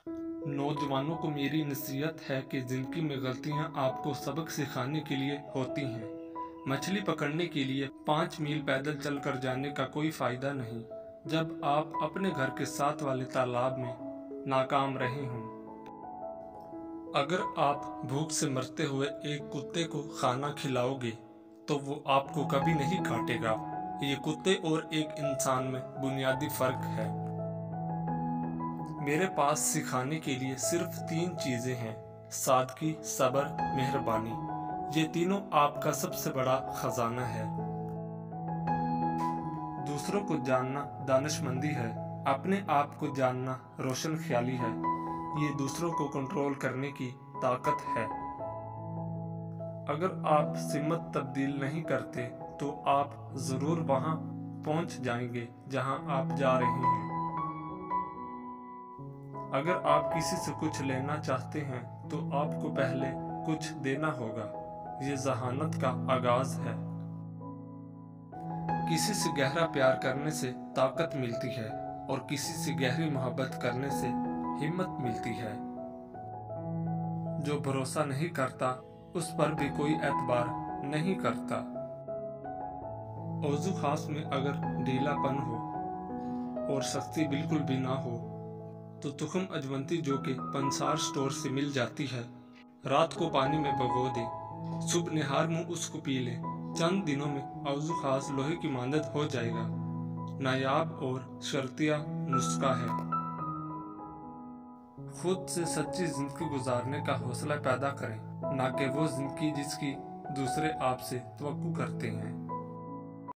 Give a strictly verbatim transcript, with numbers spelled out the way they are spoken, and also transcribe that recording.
नौजवानों को मेरी नसीहत है कि ज़िंदगी में गलतियां आपको सबक सिखाने के लिए होती हैं। मछली पकड़ने के लिए पाँच मील पैदल चलकर जाने का कोई फायदा नहीं जब आप अपने घर के साथ वाले तालाब में नाकाम रहे हों। अगर आप भूख से मरते हुए एक कुत्ते को खाना खिलाओगे तो वो आपको कभी नहीं काटेगा। ये कुत्ते और एक इंसान में बुनियादी फर्क है। मेरे पास सिखाने के लिए सिर्फ तीन चीजें हैं: सादगी, सब्र, मेहरबानी। ये तीनों आपका सबसे बड़ा खजाना है। दूसरों को जानना दानिशमंदी है, अपने आप को जानना रोशन ख्याली है। ये दूसरों को कंट्रोल करने की ताकत है। अगर आप सिमत तब्दील नहीं करते तो आप जरूर वहां पहुंच जाएंगे जहां आप जा रहे हैं। अगर आप किसी से कुछ लेना चाहते हैं तो आपको पहले कुछ देना होगा। ये जहानत का आगाज है। किसी से गहरा प्यार करने से ताकत मिलती है और किसी से गहरी मोहब्बत करने से हिम्मत मिलती है। जो भरोसा नहीं करता उस पर भी कोई एतबार नहीं करता। औजू खास में अगर ढीलापन हो और सख्ती बिल्कुल भी ना हो तो तुखम अजवंती जो कि पंसार स्टोर से मिल जाती है, रात को पानी में भिगो दे, सुबह निहार मुंह उसको पी ले। चंद दिनों में औजू खास लोहे की मानद हो जाएगा। नायाब और शर्तिया नुस्खा है। खुद से सच्ची जिंदगी गुजारने का हौसला पैदा करें, ना कि वो जिंदगी जिसकी दूसरे आपसे तवक्कुह करते हैं।